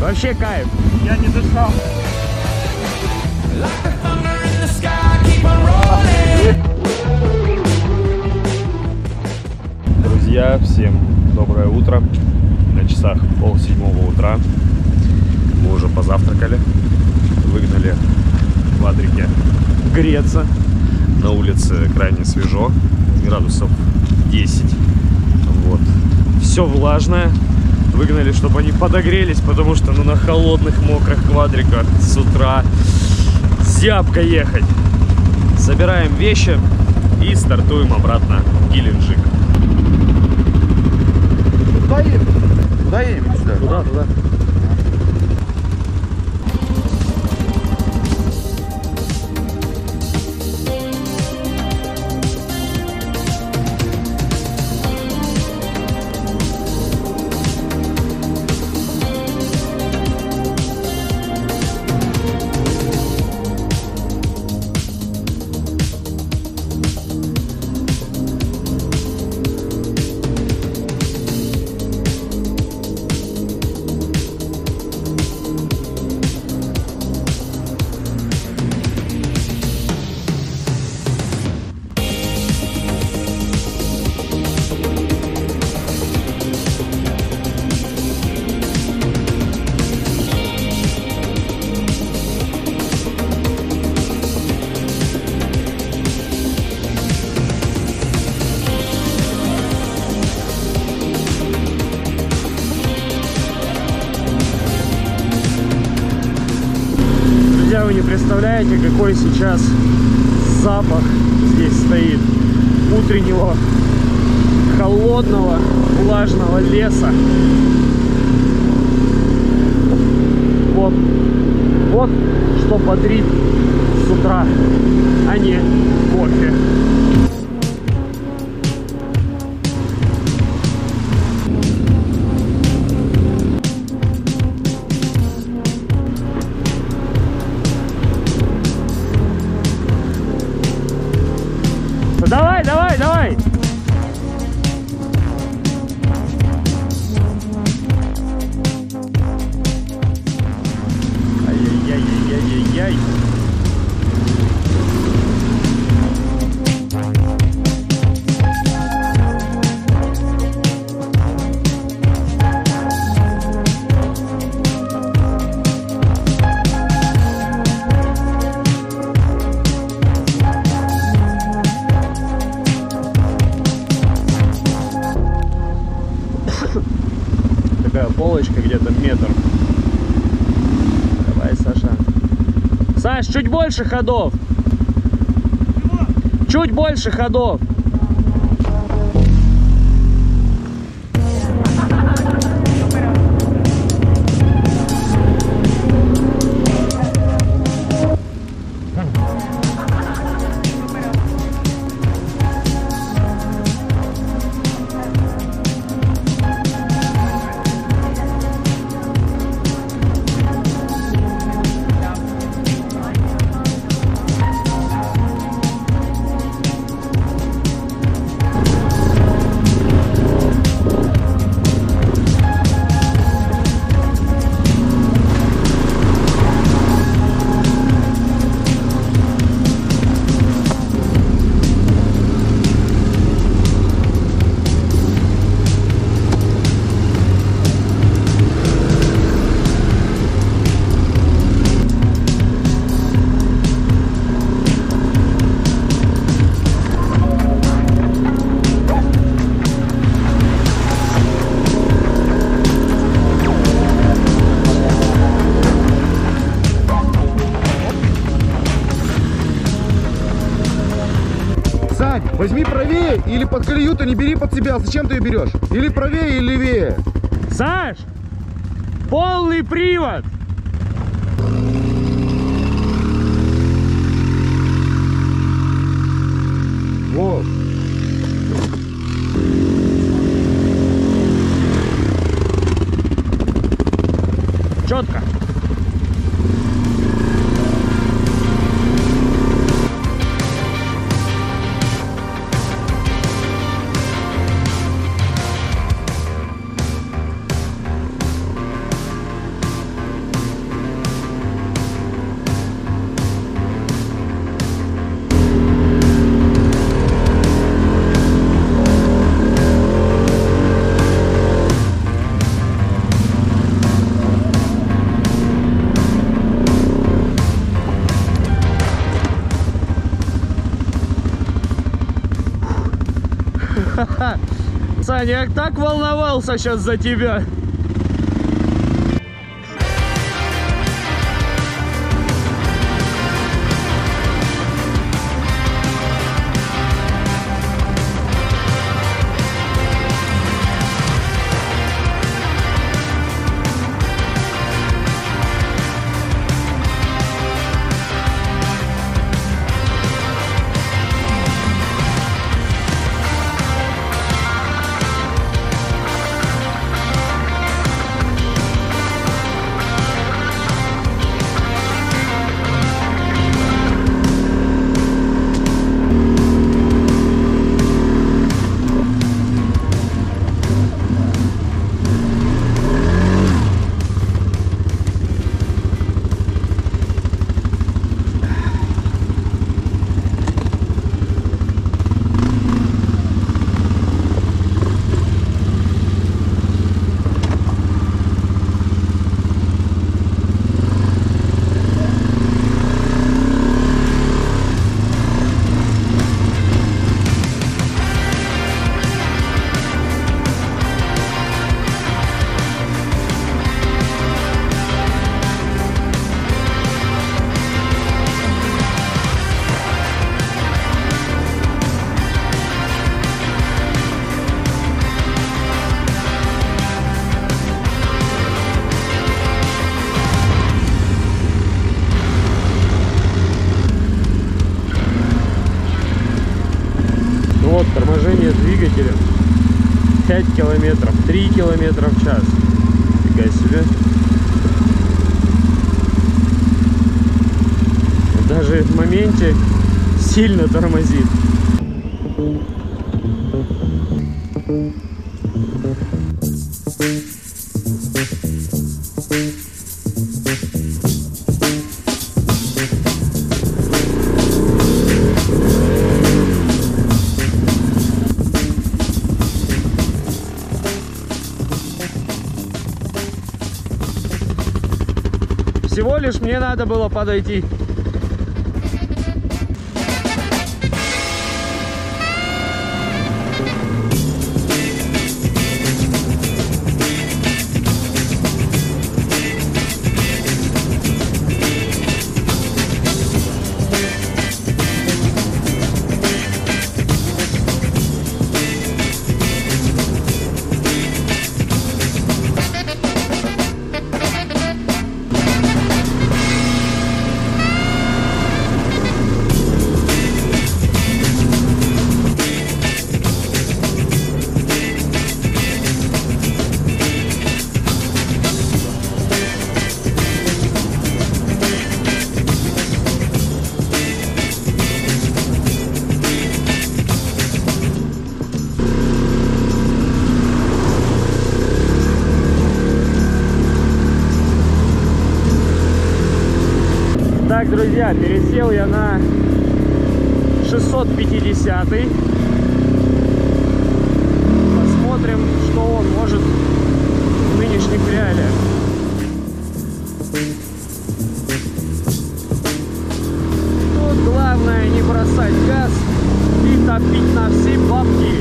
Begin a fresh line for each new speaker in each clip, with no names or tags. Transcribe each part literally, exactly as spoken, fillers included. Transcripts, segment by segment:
Вообще кайф.
Я не дышал.
Друзья, всем доброе утро. На часах пол седьмого утра. Мы уже позавтракали. Выгнали квадрики греться. На улице крайне свежо. Градусов десять. Вот. Все влажное. Выгнали, чтобы они подогрелись, потому что ну, на холодных, мокрых квадриках с утра зябко ехать. Собираем вещи и стартуем обратно в Геленджик.
Куда едем? Куда едем? Сюда?
Туда, туда. Вы не представляете, какой сейчас запах здесь стоит утреннего холодного влажного леса. Вот, вот что бодрит с утра, а не кофе. Давай, давай, давай! Ай-яй-яй-яй-яй-яй-яй! Такая полочка где-то метр. Давай, Саша. Саш, чуть больше ходов. Чуть больше ходов.
Возьми правее или под колею-то не бери под себя. Зачем ты ее берешь? Или правее, или левее.
Саш, полный привод.
Вот.
Четко.
Саня, я так волновался сейчас за тебя. Вот торможение двигателя пять километров, три километра в час. Фига себе. Даже в моменте сильно тормозит. Всего лишь мне надо было подойти. Так, друзья, пересел я на шестьсот пятидесятый. Посмотрим, что он может в нынешних реалиях. Тут главное не бросать газ и топить на все бабки.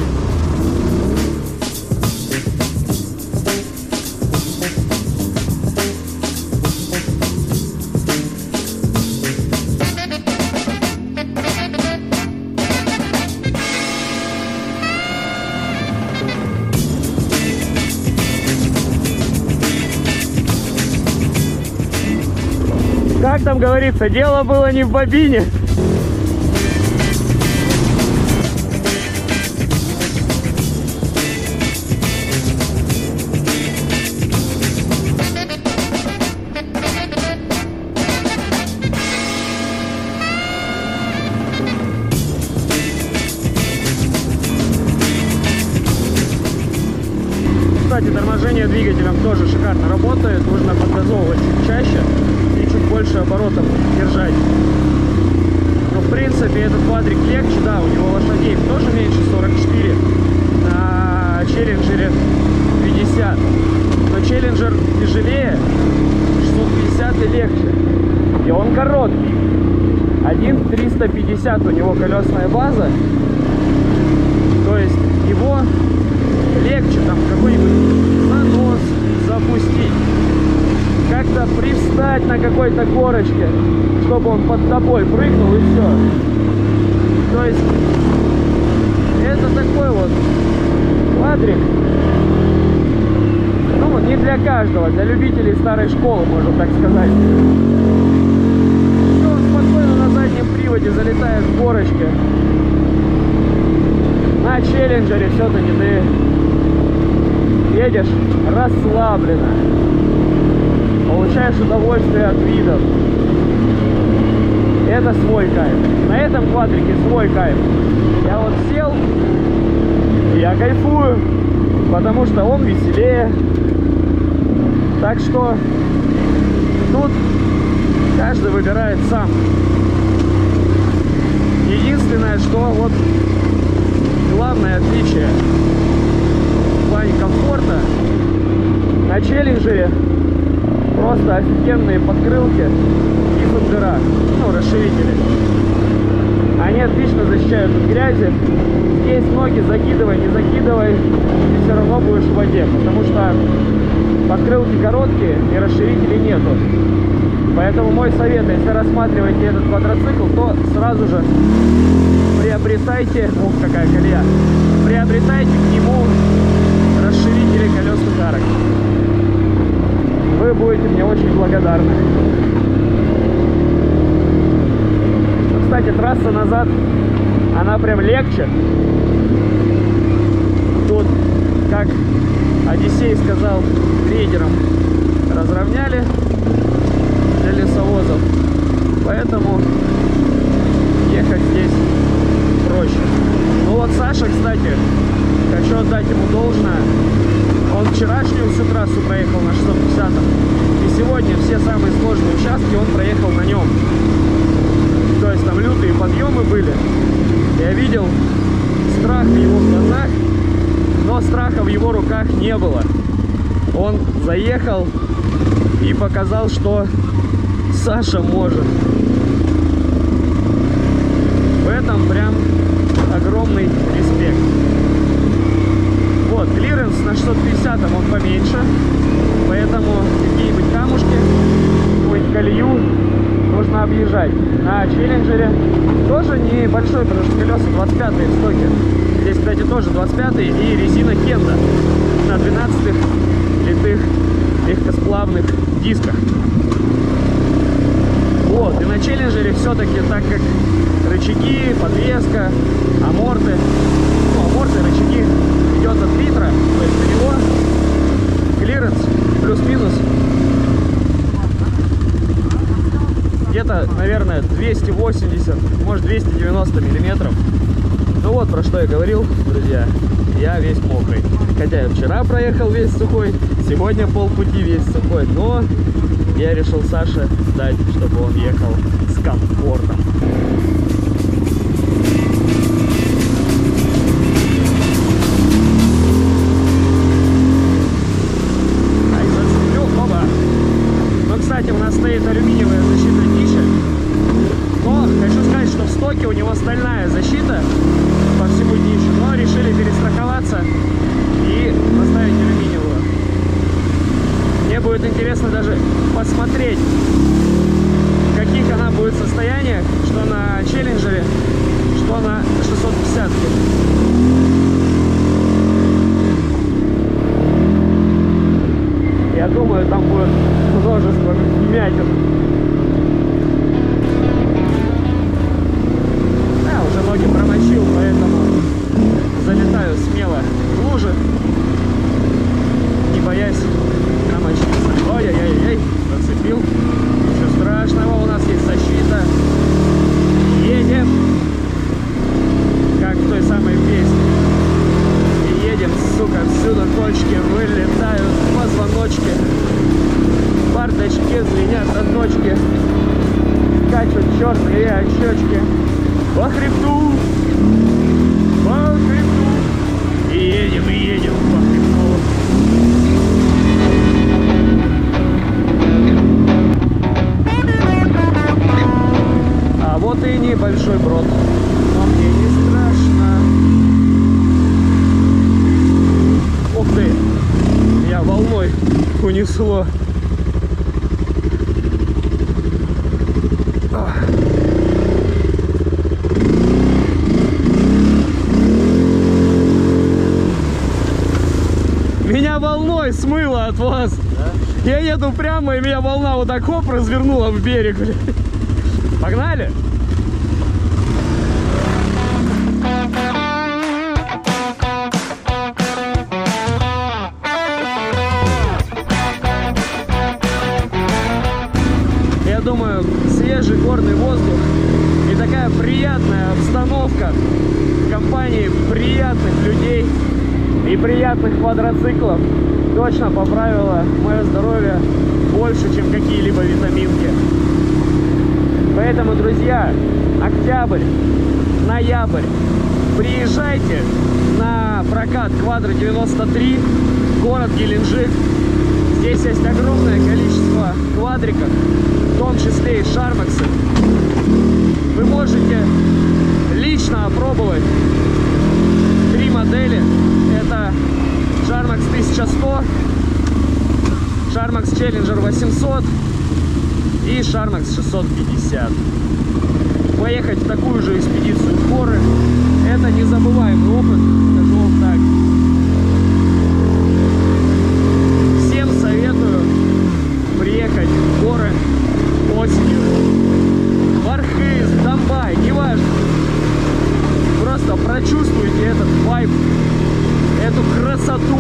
Как там говорится, дело было не в бобине. Кстати, торможение двигателем тоже шикарно работает. Нужно подгазовывать чуть чаще и чуть больше оборотов держать. Но в принципе этот квадрик легче, да, у него лошадей тоже меньше, сорок четыре, на челленджере пятьдесят. Но челленджер тяжелее, шестьсот пятьдесят и легче. И он короткий. один триста пятьдесят у него колесная база. То есть его легче там какой-нибудь нанос запустить, как-то привстать на какой-то горочке, чтобы он под тобой прыгнул и все. То есть это такой вот квадрик, ну не для каждого, для любителей старой школы, можно так сказать. Все, он спокойно на заднем приводе залетает в горочки. На челленджере все-таки ты едешь расслабленно, получаешь удовольствие от видов. Это свой кайф. На этом квадрике свой кайф. Я вот сел, и я кайфую, потому что он веселее. Так что тут каждый выбирает сам. Единственное, что вот главное отличие в плане комфорта: на челленджере просто офигенные подкрылки и фендера, ну, расширители. Они отлично защищают от грязи. Здесь ноги закидывай, не закидывай, и все равно будешь в воде, потому что подкрылки короткие и расширителей нету. Поэтому мой совет: если рассматриваете этот квадроцикл, то сразу же приобретайте, ух, какая колея, приобретайте к нему расширители колесных арок. Вы будете мне очень благодарны. Кстати, трасса назад, она прям легче. Тут, как Одиссей сказал, грейдером разровняли для лесовозов, поэтому ехать здесь проще. Ну вот Саша, кстати, хочу отдать ему должное. Он вчерашнюю всю трассу проехал на шестьсот пятидесятом, и сегодня все самые сложные участки он проехал на нем. То есть там лютые подъемы были. Я видел страх в его глазах, но страха в его руках не было. Он заехал и показал, что Саша может. В этом прям огромный респект. Вот, клиренс на шестьсот пятидесятом он поменьше, поэтому какие-нибудь камушки, какую-нибудь колею нужно объезжать. На челленджере тоже небольшой, потому что колеса двадцать пятые в стоке. Здесь, кстати, тоже двадцать пятые и резина Кенда на двенадцатых литых легкосплавных дисках. Вот, и на челленджере все-таки, так как рычаги, подвеска, аморты, ну, аморты, рычаги идет от литра, то есть на него клиренс плюс-минус где-то, наверное, двести восемьдесят, может двести девяносто миллиметров. Ну вот, про что я говорил, друзья, я весь мокрый. Хотя я вчера проехал весь сухой, сегодня полпути весь сухой, но я решил Саше дать, чтобы он ехал с комфортом. Ай, зацеплю, оба. Ну, кстати, у нас стоит алюминиевая защита днища, но хочу сказать, что в стоке у него стальная защита по всему днищу, но решили перестраховаться и поставить алюминиевую. Мне будет интересно даже посмотреть, в каких она будет состояниях, что на челленджере, что на шестьсот пятидесятке. Я думаю, там будет множество вмятин. Да, уже ноги промочил, поэтому залетаю смело в лужи, не боясь намочиться. Ой-ой-ой-ой, зацепил. Ничего страшного, у нас есть защита. Едем, как в той самой песне. И едем, сука, всюду кочки вылетают, позвоночки, бардачки звенят от ночки, качут черные очечки по хребту, по хребту. И едем, и едем по хребту. А вот и небольшой брод, но мне не страшно. езды. Меня волной унесло. Меня волной смыло от вас. Да? Я еду прямо, и меня волна вот так хоп развернула в берег. Погнали! Я думаю, свежий горный воздух и такая приятная обстановка в компании приятных людей и приятных квадроциклов точно поправила мое здоровье больше, чем какие-либо витаминки. Поэтому, друзья, октябрь, ноябрь, приезжайте на прокат Квадро девяносто три, город Геленджик. Здесь есть огромное количество квадриков, в том числе и шармаксы. Вы можете лично опробовать три модели. Это Шармакс тысяча сто, Шармакс Челленджер восемьсот и Шармакс шестьсот пятьдесят. Поехать в такую же экспедицию в горы — это незабываемый опыт, скажу вам так. Всем советую приехать в горы осенью. В Архыз, Домбай, неважно. Просто прочувствуйте этот вайб, эту красоту,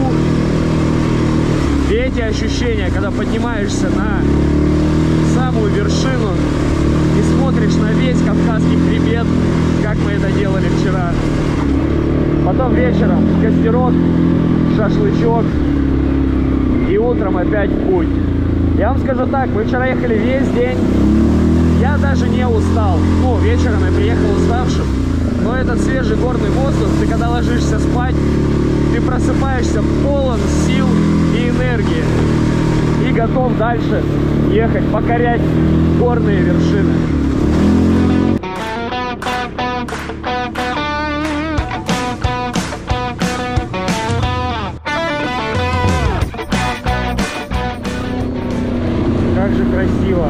и эти ощущения, когда поднимаешься на самую вершину и смотришь на весь Кавказский хребет, как мы это делали вчера. Потом вечером костерок, шашлычок и утром опять в путь. Я вам скажу так, мы вчера ехали весь день, я даже не устал. Ну, вечером я приехал уставшим. Но этот свежий горный воздух, ты когда ложишься спать, ты просыпаешься полон сил и энергии. И готов дальше ехать, покорять горные вершины. Как же красиво.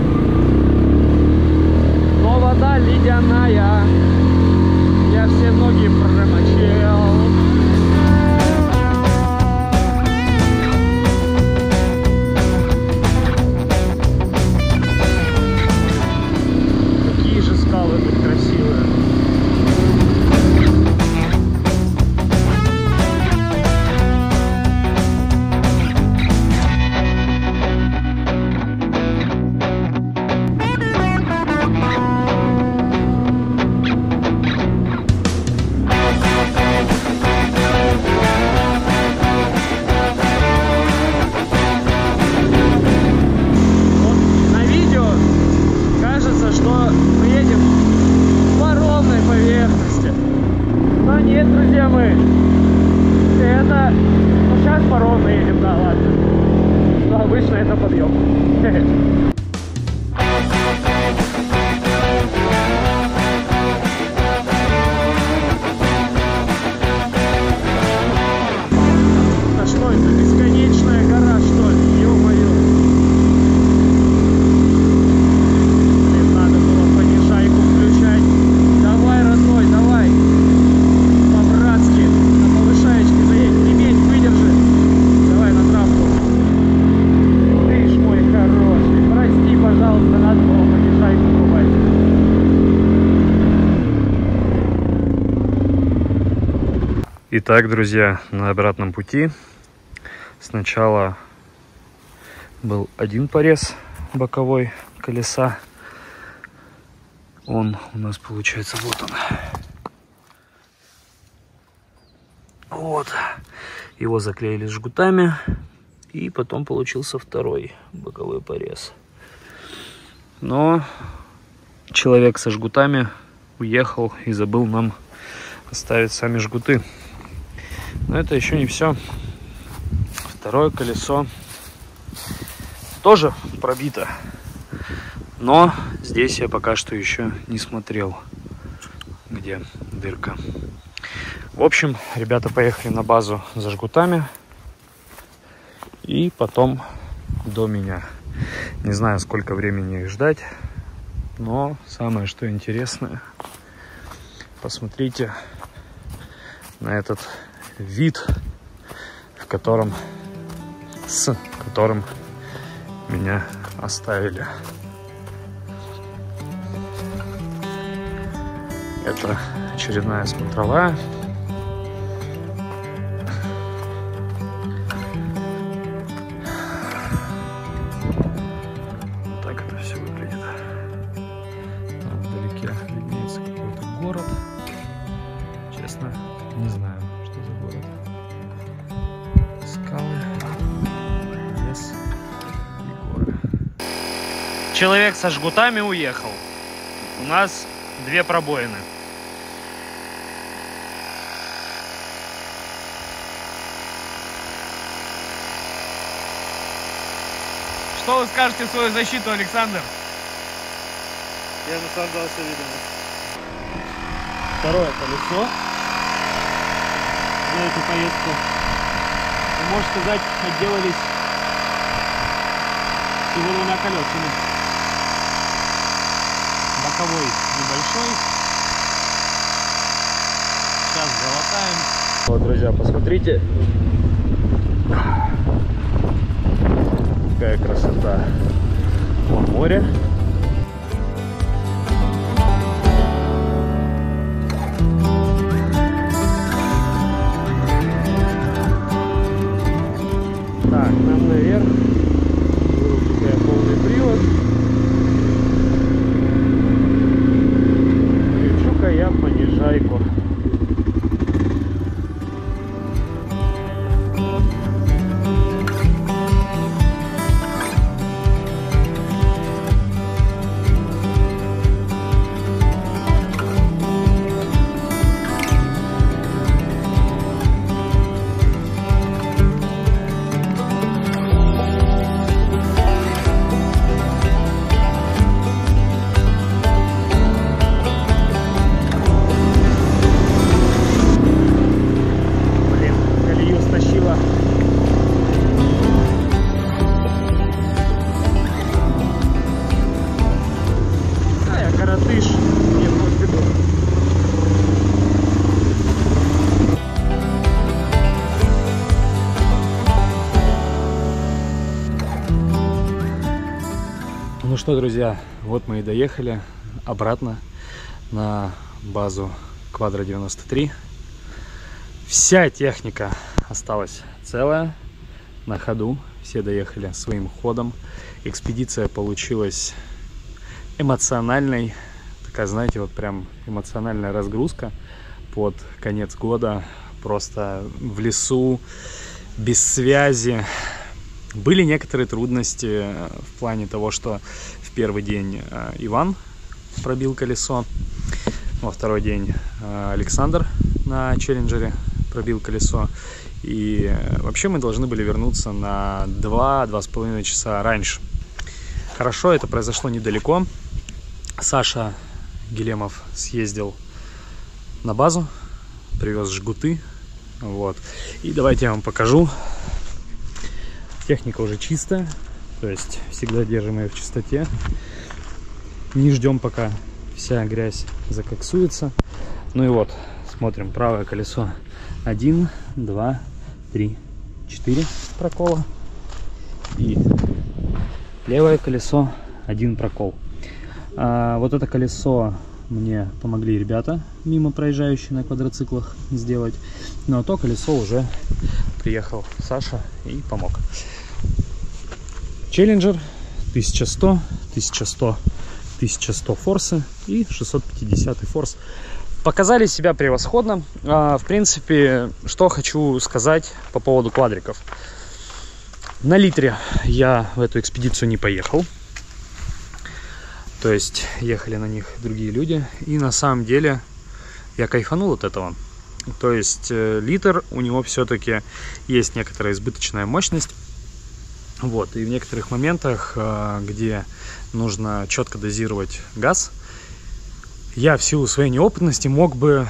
Но вода ледяная. Я все ноги промочил. Какие же скалы тут красивые. Обычно это подъем. А что это? Бесконечная гора, что ли? Ё-моё. Блин, надо было понижайку включать. Давай, родной, давай. По-братски. На повышаечке заедь. Ремень выдержи. Давай на травку. Прости, пожалуйста, надо было понижайку бывать.
Итак, друзья, на обратном пути сначала был один порез боковой колеса. Он у нас получается, вот он. Вот. Его заклеили жгутами. И потом получился второй боковой порез. Но человек со жгутами уехал и забыл нам оставить сами жгуты. Но это еще не все. Второе колесо тоже пробито. Но здесь я пока что еще не смотрел, где дырка. В общем, ребята поехали на базу за жгутами. И потом до меня. Не знаю, сколько времени их ждать, но самое, что интересное, посмотрите на этот вид, в котором, с которым меня оставили. Это очередная смотровая. Вот так это все выглядит. Там вдалеке виднеется какой-то город. Честно, не знаю, что за город. Скалы, лес и горы.
Человек со жгутами уехал. У нас две пробоины. Что вы скажете в свою защиту, Александр?
Я наслаждался видом.
Второе колесо за эту поездку. И, можно сказать, отделались всего двумя колесами. Боковой небольшой. Сейчас залатаем.
Вот, друзья, посмотрите, какая красота на море. Так, нам наверх. Вырубаю полный привод. Включу-ка я понижайку. Ну что, друзья, вот мы и доехали обратно на базу Квадро девяносто три. Вся техника осталась целая, на ходу, все доехали своим ходом. Экспедиция получилась эмоциональной, такая, знаете, вот прям эмоциональная разгрузка под конец года, просто в лесу, без связи. Были некоторые трудности в плане того, что в первый день Иван пробил колесо, во второй день Александр на челленджере пробил колесо. И вообще мы должны были вернуться на два-два с половиной часа раньше. Хорошо, это произошло недалеко. Саша Гелемов съездил на базу, привез жгуты. Вот. И давайте я вам покажу. Техника уже чистая, то есть всегда держим ее в чистоте. Не ждем, пока вся грязь закоксуется. Ну и вот, смотрим, правое колесо один, два, три, четыре прокола. И левое колесо один прокол. А вот это колесо мне помогли ребята, мимо проезжающие на квадроциклах, сделать. Но то колесо уже приехал Саша и помог. Челленджер тысяча сто, тысяча сто, тысяча сто форсы и шестьсот пятьдесят форс. Показали себя превосходно. А, в принципе, что хочу сказать по поводу квадриков. На литре я в эту экспедицию не поехал. То есть ехали на них другие люди. И на самом деле я кайфанул от этого. То есть литр, у него все-таки есть некоторая избыточная мощность. Вот, и в некоторых моментах, где нужно четко дозировать газ, я в силу своей неопытности мог бы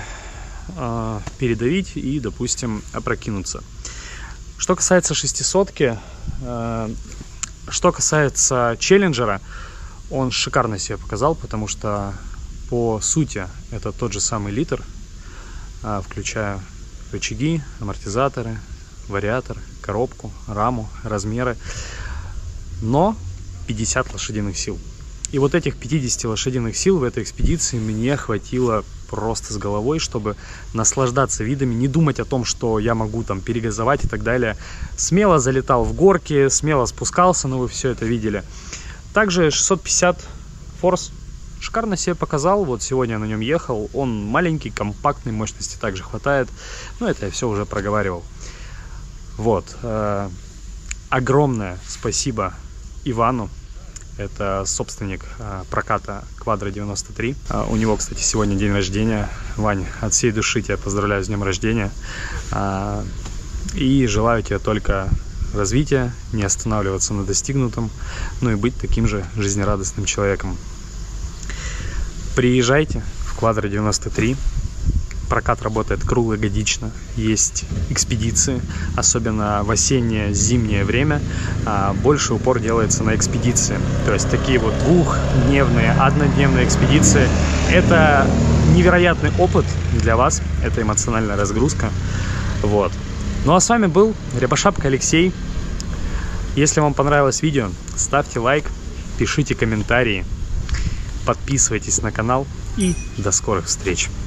передавить и, допустим, опрокинуться. Что касается шестисотки,
Что касается Челленджера, он шикарно себя показал, потому что по сути это тот же самый литр, включая рычаги, амортизаторы, вариатор, коробку, раму, размеры, но пятьдесят лошадиных сил. И вот этих пятидесяти лошадиных сил в этой экспедиции мне хватило просто с головой, чтобы наслаждаться видами, не думать о том, что я могу там перегазовать и так далее. Смело залетал в горки, смело спускался, но вы все это видели. Также шестьсот пятьдесят Force шикарно себя показал. Вот сегодня я на нем ехал. Он маленький, компактный, мощности также хватает. Но это я все уже проговаривал. Вот. Огромное спасибо Ивану. Это собственник а, проката Quadra девяносто три. А, у него, кстати, сегодня день рождения. Вань, от всей души тебя поздравляю с днем рождения. А, и желаю тебе только развития, не останавливаться на достигнутом, ну и быть таким же жизнерадостным человеком. Приезжайте в Quadra девяносто три. Прокат работает круглогодично, есть экспедиции, особенно в осеннее-зимнее время больше упор делается на экспедиции. То есть такие вот двухдневные, однодневные экспедиции. Это невероятный опыт для вас, это эмоциональная разгрузка. Вот. Ну а с вами был Рябошапка Алексей. Если вам понравилось видео, ставьте лайк, пишите комментарии, подписывайтесь на канал и до скорых встреч.